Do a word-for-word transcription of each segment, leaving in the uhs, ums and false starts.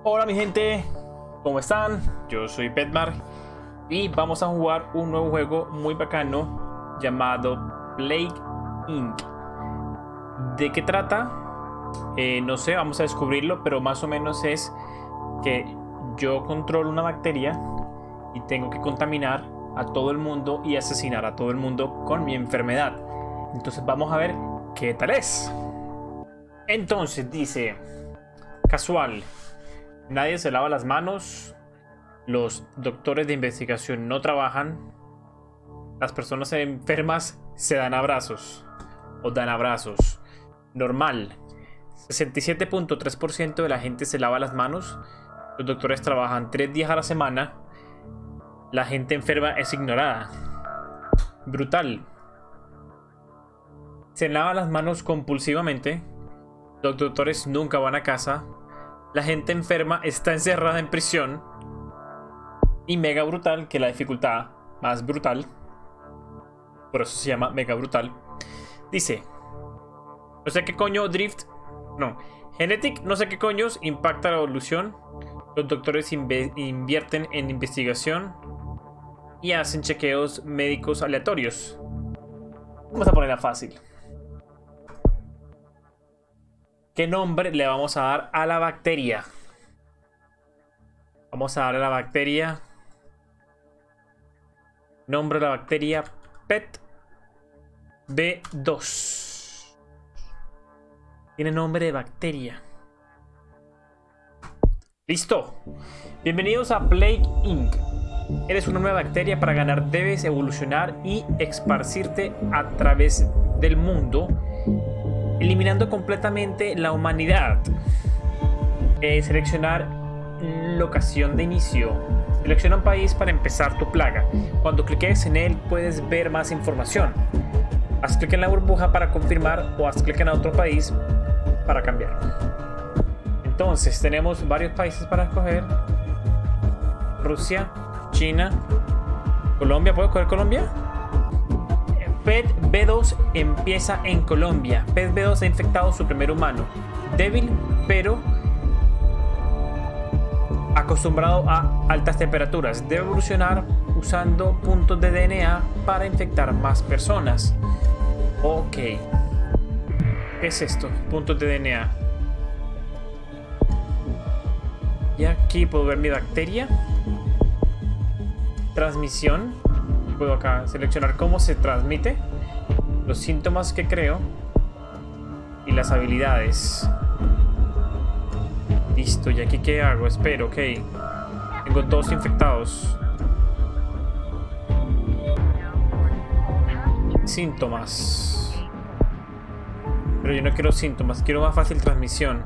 Hola mi gente, ¿cómo están? Yo soy Petmar y vamos a jugar un nuevo juego muy bacano llamado Plague incorporated. ¿De qué trata? Eh, no sé, vamos a descubrirlo, pero más o menos es que yo controlo una bacteria y tengo que contaminar a todo el mundo y asesinar a todo el mundo con mi enfermedad. Entonces vamos a ver qué tal es. Entonces dice, casual, nadie se lava las manos, los doctores de investigación no trabajan, las personas enfermas se dan abrazos o dan abrazos. Normal, sesenta y siete punto tres por ciento de la gente se lava las manos, los doctores trabajan tres días a la semana, la gente enferma es ignorada. Brutal. Se lavan las manos compulsivamente, los doctores nunca van a casa, la gente enferma está encerrada en prisión. Y mega brutal, que la dificultad más brutal, por eso se llama mega brutal, dice, no sé qué coño drift, no, genetic, no sé qué coños impacta la evolución. Los doctores invierten en investigación y hacen chequeos médicos aleatorios. Vamos a ponerla fácil. ¿Qué nombre le vamos a dar a la bacteria? Vamos a darle a la bacteria nombre de la bacteria P E T B dos. Tiene nombre de bacteria. ¡Listo! Bienvenidos a Plague incorporated. Eres una nueva bacteria. Para ganar debes evolucionar y esparcirte a través del mundo, eliminando completamente la humanidad. Eh, seleccionar locación de inicio. Selecciona un país para empezar tu plaga. Cuando cliques en él puedes ver más información. Haz clic en la burbuja para confirmar o haz clic en otro país para cambiar. Entonces tenemos varios países para escoger. Rusia, China, Colombia. ¿Puedo escoger Colombia? P E T B dos empieza en Colombia. P E T B dos ha infectado su primer humano. Débil, pero acostumbrado a altas temperaturas. Debe evolucionar usando puntos de D N A para infectar más personas. Ok. ¿Qué es esto? Puntos de D N A. Y aquí puedo ver mi bacteria. Transmisión. Puedo acá seleccionar cómo se transmite, los síntomas que creo y las habilidades. Listo, ¿y aquí qué hago? Espero, ok. Tengo dos infectados. Síntomas. Pero yo no quiero síntomas, quiero más fácil transmisión.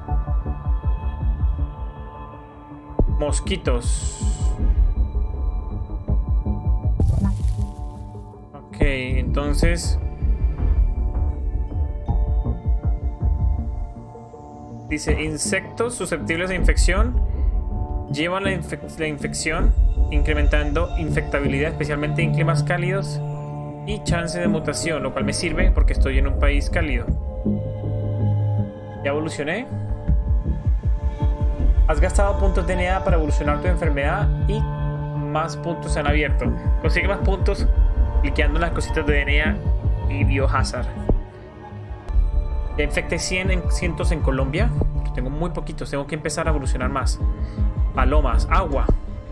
Mosquitos. Ok, entonces dice insectos susceptibles a infección llevan la, infe la infección, incrementando infectabilidad, especialmente en climas cálidos, y chance de mutación, lo cual me sirve porque estoy en un país cálido. Ya evolucioné. Has gastado puntos de D N A para evolucionar tu enfermedad y más puntos se han abierto. Consigue más puntos cliqueando en las cositas de D N A y Biohazard. Ya infecté cien en, cientos en Colombia. Tengo muy poquitos, tengo que empezar a evolucionar más. Palomas, agua.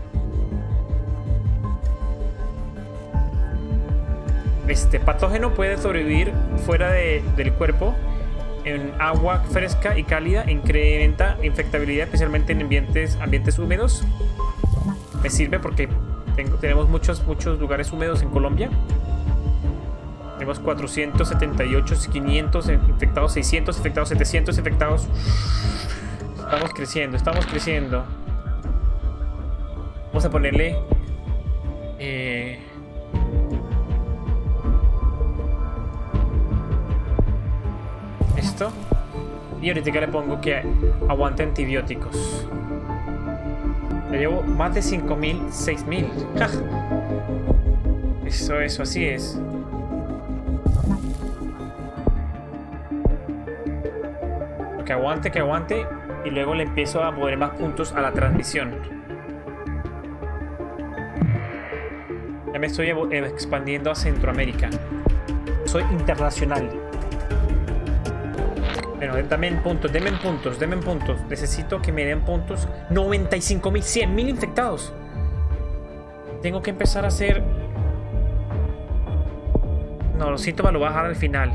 Este patógeno puede sobrevivir fuera de, del cuerpo en agua fresca y cálida. Incrementa infectabilidad, especialmente en ambientes, ambientes húmedos. Me sirve porque tengo, tenemos muchos, muchos lugares húmedos en Colombia. Tenemos cuatrocientos setenta y ocho, quinientos infectados, seiscientos infectados, setecientos infectados. Estamos creciendo, estamos creciendo. Vamos a ponerle eh, esto. Y ahorita le pongo que aguante antibióticos. Ya llevo más de cinco mil, seis mil. Eso, eso, así es. Que aguante, que aguante. y luego le empiezo a poner más puntos a la transmisión. Ya me estoy expandiendo a Centroamérica. Soy internacional. Bueno, denme puntos, denme puntos, denme puntos. Necesito que me den puntos. noventa y cinco mil, cien mil infectados. Tengo que empezar a hacer... No, los síntomas lo voy a dejar al final.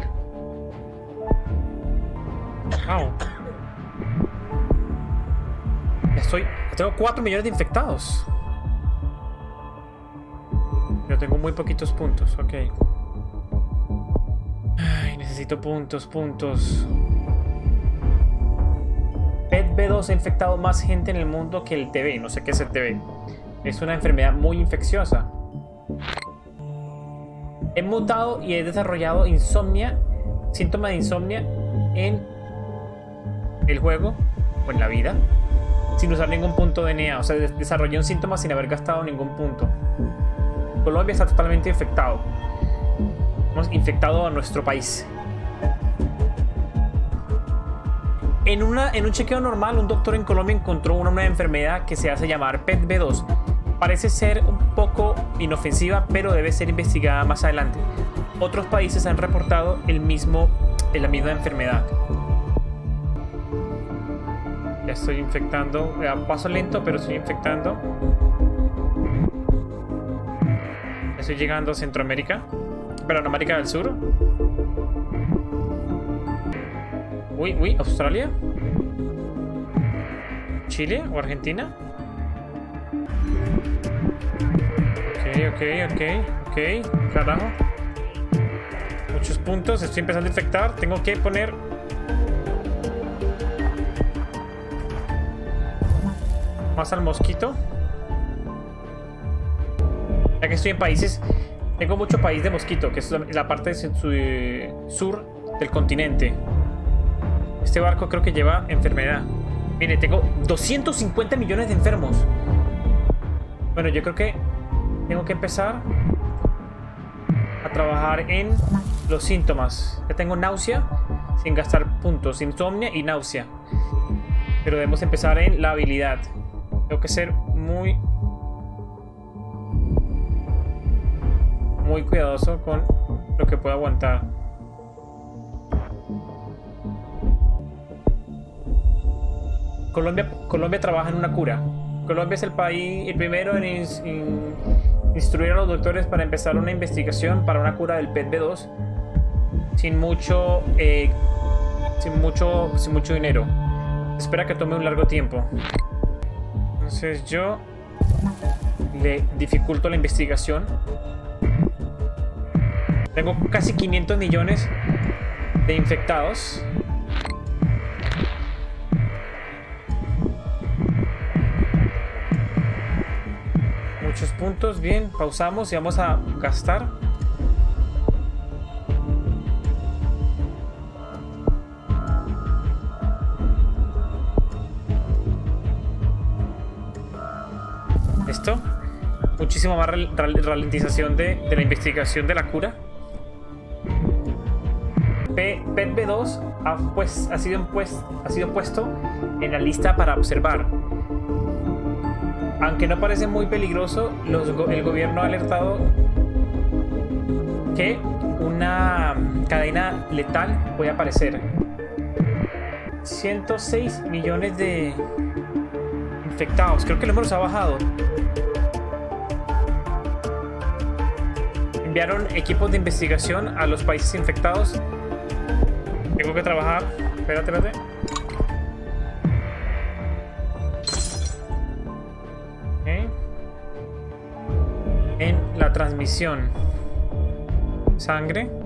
Wow. Ya estoy... Tengo cuatro millones de infectados. Pero tengo muy poquitos puntos, ok. Ay, necesito puntos, puntos. P E T B dos ha infectado más gente en el mundo que el T B. No sé qué es el T B. Es una enfermedad muy infecciosa. He mutado y he desarrollado insomnia, síntomas de insomnia en el juego o en la vida, sin usar ningún punto de D N A. O sea, desarrollé un síntoma sin haber gastado ningún punto. Colombia está totalmente infectado. Hemos infectado a nuestro país. En, una, en un chequeo normal, un doctor en Colombia encontró una nueva enfermedad que se hace llamar P E T B dos. Parece ser un poco inofensiva, pero debe ser investigada más adelante. Otros países han reportado el mismo, la misma enfermedad. Ya estoy infectando. A paso lento, pero estoy infectando. Estoy llegando a Centroamérica. Pero en América del Sur. Uy, uy, Australia. Chile o Argentina. Ok, ok, ok, ok. Carajo. Muchos puntos. Estoy empezando a infectar. Tengo que poner... más al mosquito. Ya que estoy en países... Tengo mucho país de mosquito, que es la parte sur del continente. Este barco creo que lleva enfermedad. Mire, tengo doscientos cincuenta millones de enfermos. Bueno, yo creo que tengo que empezar a trabajar en los síntomas. Ya tengo náusea sin gastar puntos, insomnia y náusea. Pero debemos empezar en la habilidad. Tengo que ser muy muy cuidadoso con lo que puedo aguantar. Colombia, Colombia trabaja en una cura. Colombia es el país, el primero en, in, in, instruir a los doctores para empezar una investigación para una cura del P E T B dos sin mucho, eh, sin mucho, sin mucho dinero. Espera que tome un largo tiempo. Entonces yo le dificulto la investigación. Tengo casi quinientos millones de infectados. Muchos puntos, bien, pausamos y vamos a gastar. Esto, muchísimo más ralentización de, de la investigación de la cura. P E T B dos ha, pues, ha, sido pues, ha sido puesto en la lista para observar. Aunque no parece muy peligroso, los, el gobierno ha alertado que una cadena letal puede aparecer. ciento seis millones de infectados. Creo que el número se ha bajado. Enviaron equipos de investigación a los países infectados. Tengo que trabajar. Espérate, espérate. En la transmisión. Sangre.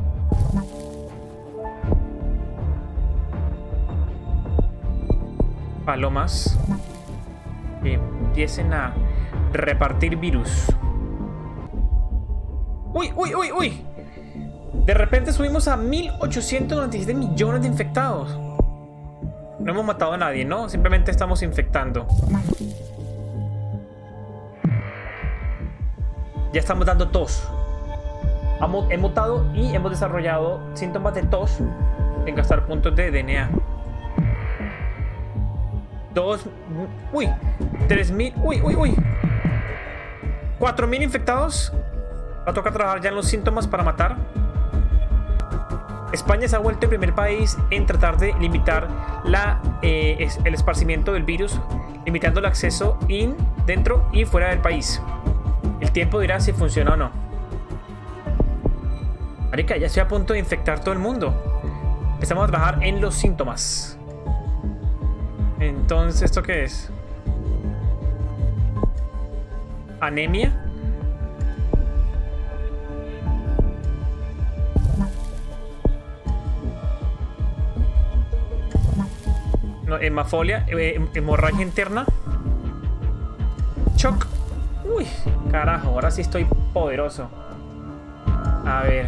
Palomas. Que empiecen a repartir virus. Uy, uy, uy, uy. De repente subimos a mil ochocientos noventa y siete millones de infectados. No hemos matado a nadie, ¿no? Simplemente estamos infectando. Ya estamos dando tos. He mutado y hemos desarrollado síntomas de tos sin gastar puntos de D N A. dos... Uy, tres mil... Uy, uy, uy. cuatro mil infectados. Va a tocar trabajar ya en los síntomas para matar. España se ha vuelto el primer país en tratar de limitar la, eh, es, el esparcimiento del virus, limitando el acceso in, dentro y fuera del país. El tiempo dirá si funciona o no. Marica, ya estoy a punto de infectar todo el mundo. Empezamos a trabajar en los síntomas. Entonces, ¿esto qué es? Anemia. No, hemafolia, eh, hemorragia interna. Shock. Uy, carajo, ahora sí estoy poderoso. A ver.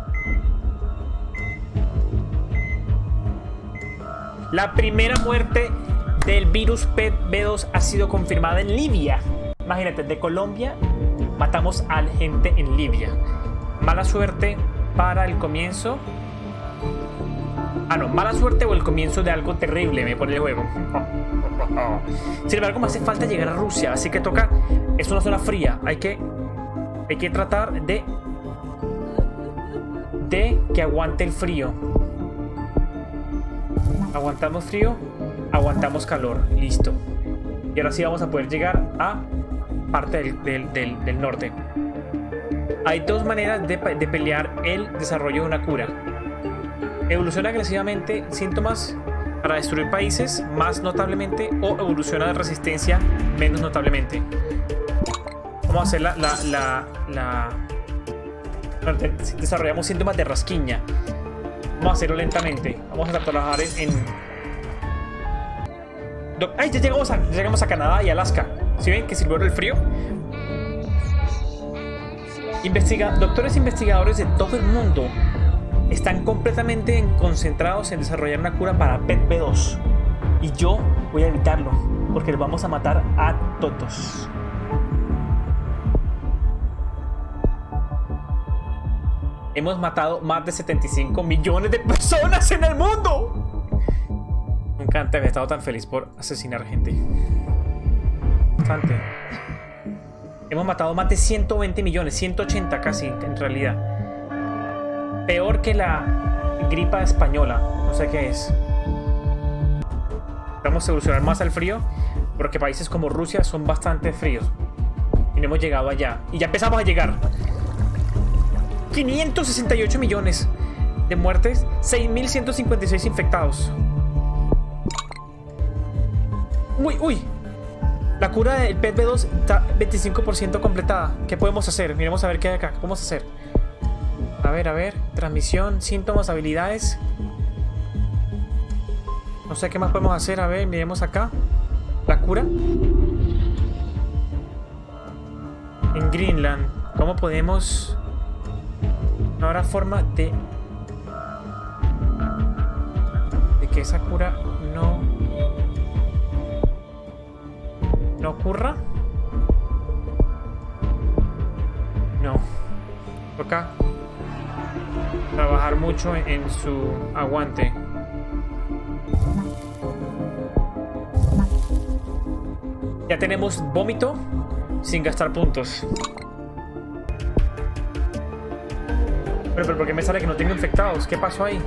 La primera muerte del virus P E T B dos ha sido confirmada en Libia. Imagínate, de Colombia matamos a gente en Libia. Mala suerte para el comienzo. Ah, no, mala suerte o el comienzo de algo terrible, me pone el juego. Sin embargo, me hace falta llegar a Rusia, así que toca. Es una zona fría. Hay que. Hay que tratar de. De que aguante el frío. Aguantamos frío, aguantamos calor. Listo. Y ahora sí vamos a poder llegar a parte del, del, del, del norte. Hay dos maneras de, de pelear el desarrollo de una cura. Evoluciona agresivamente síntomas para destruir países más notablemente, o evoluciona de resistencia menos notablemente. Vamos a hacer la, la, la, la... Desarrollamos síntomas de rasquiña. Vamos a hacerlo lentamente. Vamos a trabajar en... en... ¡Ay! Ya llegamos, a, ya llegamos a Canadá y Alaska. ¿Sí ven que sirvió el frío? Investiga... Doctores investigadores de todo el mundo están completamente concentrados en desarrollar una cura para P E T B dos. Y yo voy a evitarlo, porque les vamos a matar a todos. Hemos matado más de setenta y cinco millones de personas en el mundo. Me encanta haber estado tan feliz por asesinar gente. Bastante. Hemos matado más de ciento veinte millones, ciento ochenta casi en realidad. Peor que la gripa española. No sé qué es. Vamos a evolucionar más al frío, porque países como Rusia son bastante fríos. Y no hemos llegado allá. Y ya empezamos a llegar. quinientos sesenta y ocho millones de muertes, seis mil ciento cincuenta y seis infectados. Uy, uy. La cura del P E T B dos está veinticinco por ciento completada. ¿Qué podemos hacer? Miremos a ver qué hay acá. ¿Qué podemos hacer? A ver, a ver. Transmisión, síntomas, habilidades. No sé qué más podemos hacer. A ver, miremos acá. La cura. En Greenland. ¿Cómo podemos...? No habrá forma de... De que esa cura no... ¿No ocurra? No. Toca trabajar mucho en su aguante. Ya tenemos vómito sin gastar puntos. Pero, pero ¿por qué me sale que no tengo infectados? ¿Qué pasó ahí?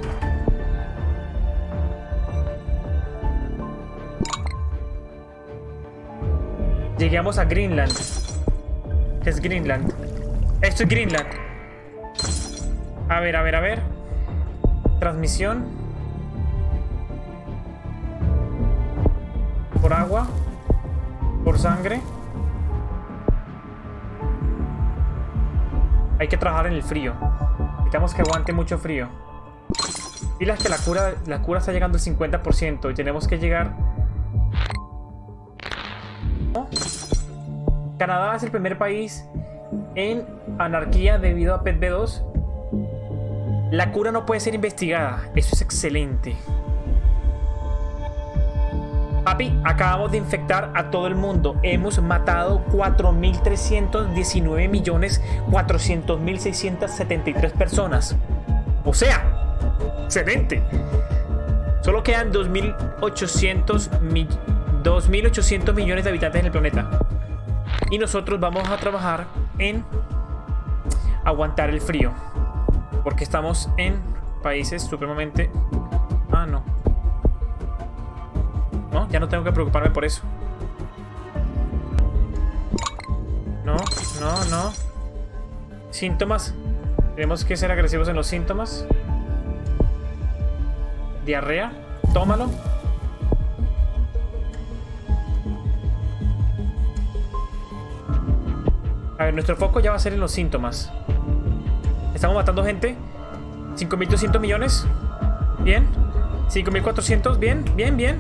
Llegamos a Greenland. ¿Qué es Greenland? Esto es Greenland. A ver, a ver, a ver. Transmisión. Por agua. Por sangre. Hay que trabajar en el frío. Necesitamos que aguante mucho frío. Y las que la cura, la cura está llegando al cincuenta por ciento. Y tenemos que llegar... ¿No? Canadá es el primer país en anarquía debido a P E T B dos. La cura no puede ser investigada. Eso es excelente. Papi, acabamos de infectar a todo el mundo. Hemos matado cuatro mil trescientos diecinueve millones cuatrocientos mil seiscientos setenta y tres personas. O sea, excelente. Solo quedan dos mil ochocientos dos mil ochocientos millones de habitantes en el planeta. Y nosotros vamos a trabajar en aguantar el frío. Porque estamos en países supremamente... Ah, no. No, ya no tengo que preocuparme por eso. No, no, no. Síntomas. Tenemos que ser agresivos en los síntomas. Diarrea. Tómalo. A ver, nuestro foco ya va a ser en los síntomas. Estamos matando gente. cinco mil doscientos millones. Bien. cinco mil cuatrocientos. Bien, bien, bien.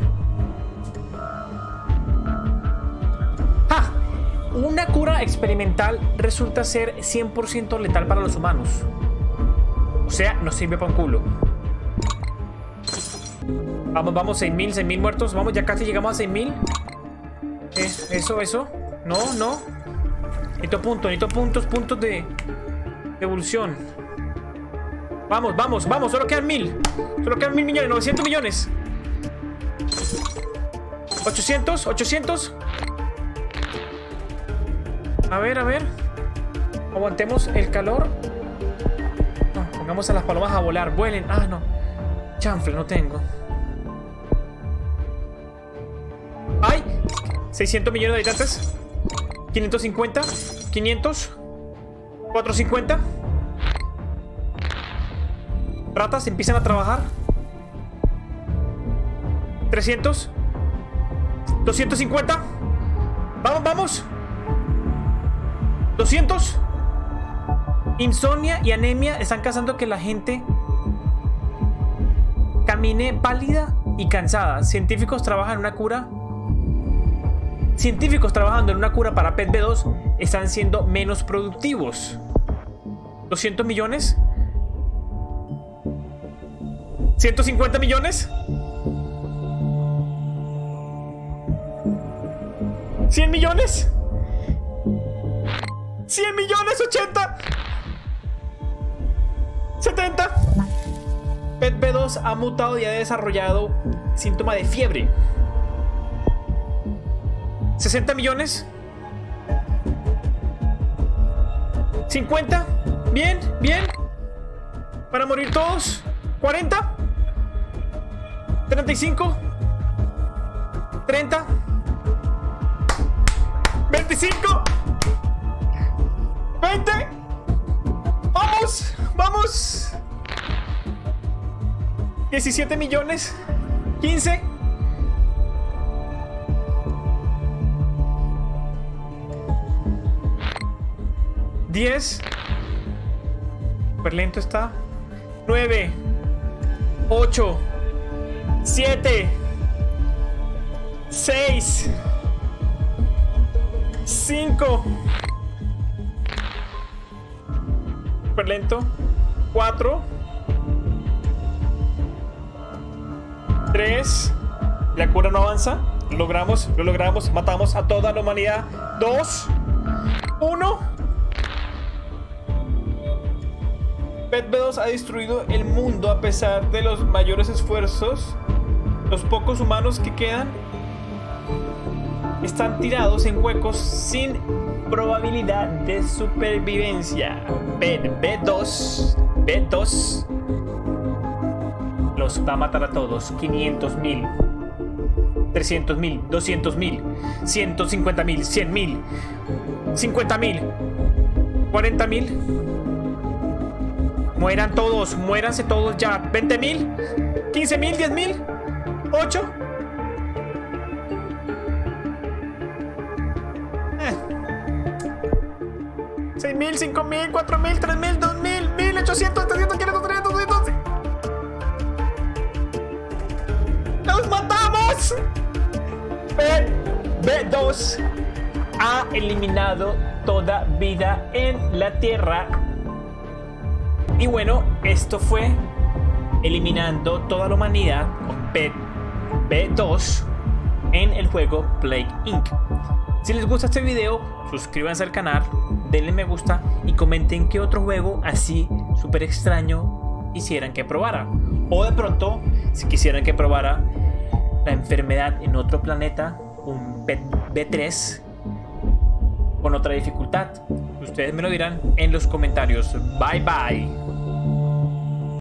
¡Ja! Una cura experimental resulta ser cien por ciento letal para los humanos. O sea, nos sirve para un culo. Vamos, vamos, seis mil, seis mil muertos. Vamos, ya casi llegamos a seis mil. Eh, eso, eso. No, no. Necesito puntos, necesito puntos, puntos de, de evolución. Vamos, vamos, vamos. Solo quedan mil. Solo quedan mil millones, novecientos millones. ochocientos, ochocientos. A ver, a ver. Aguantemos el calor. No, pongamos a las palomas a volar. Vuelen. Ah, no. Chanfle, no tengo. ¡Ay! seiscientos millones de habitantes. quinientos cincuenta. quinientos. cuatrocientos cincuenta. Ratas empiezan a trabajar. trescientos. doscientos cincuenta. Vamos, vamos. doscientos. Insomnia y anemia están causando que la gente camine pálida y cansada. Científicos trabajan en una cura. Científicos trabajando en una cura para P E T B dos están siendo menos productivos. doscientos millones. ciento cincuenta millones. cien millones. cien millones. ochenta. setenta. P E T B dos ha mutado y ha desarrollado síntoma de fiebre. sesenta millones. cincuenta. Bien, bien. Para morir todos. cuarenta. treinta y cinco. treinta. veinticinco. veinte. Vamos, vamos. diecisiete millones. quince. diez. Súper lento está. nueve. ocho. siete. seis. cinco. Súper lento. cuatro. tres. La cura no avanza. Lo logramos, lo logramos. Matamos a toda la humanidad. dos. uno. P E T B dos ha destruido el mundo a pesar de los mayores esfuerzos. Los pocos humanos que quedan están tirados en huecos sin probabilidad de supervivencia. P E T B dos. P E T dos los va a matar a todos. quinientos mil. trescientos mil. doscientos mil. ciento cincuenta mil. cien mil. cincuenta mil. cuarenta mil. Mueran todos, muéranse todos ya. veinte mil, quince mil, diez mil, ocho. Eh. seis mil, cinco mil, cuatro mil, tres mil, dos mil, mil ochocientos, setecientos, quinientos, trescientos, doscientos. ¡Los matamos! P E T B dos ha eliminado toda vida en la Tierra. Y bueno, esto fue eliminando toda la humanidad con P E T B dos en el juego Plague incorporated. Si les gusta este video, suscríbanse al canal, denle me gusta y comenten qué otro juego así súper extraño quisieran que probara. O de pronto, si quisieran que probara la enfermedad en otro planeta un B tres con otra dificultad. Ustedes me lo dirán en los comentarios. Bye bye.